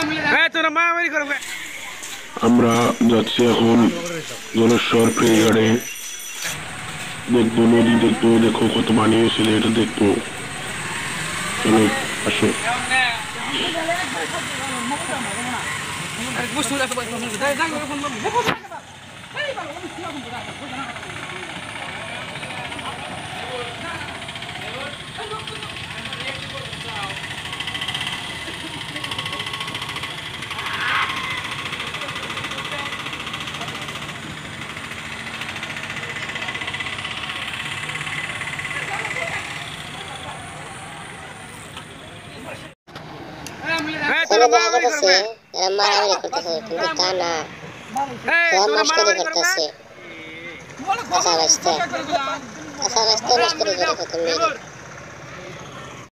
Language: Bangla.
আমরা যাচ্ছি এখন জলেশ্বর ফেরিঘাটে, দেখবো নদী, দেখবো, দেখো কত পানি এসেছে, এটা দেখবো। চলো আসো। মারামারি করতেছে কিন্তু তা না, মস্করি করতেছে। আচ্ছা বাঁচতে মস্করি করে তুমি।